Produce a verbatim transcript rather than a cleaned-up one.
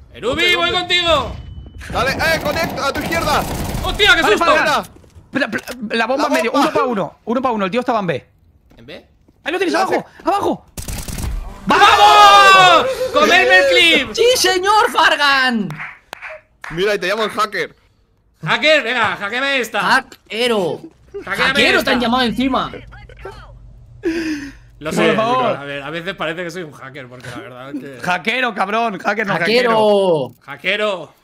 Erubi, voy contigo. Dale, eh, conecta a tu izquierda. ¡Hostia, qué Vale, susto! para. La, la, la bomba La en medio, bomba. uno para uno. Uno para uno, el tío estaba en B. ¿En B? Ahí lo tienes, La abajo, abajo. ¡Vamos! ¡Comerme el clip! ¡Sí, señor Fargan! Mira, y te llamo el hacker. Hacker, venga, hackeame esta. ¡Hackero! Hackeame ¡Hackero esta. te han llamado encima! Lo Por sé, favor. a ver, a veces parece que soy un hacker, porque la verdad es que… Hackero, cabrón. Hacker no, ¡Hackero! ¡Hackero!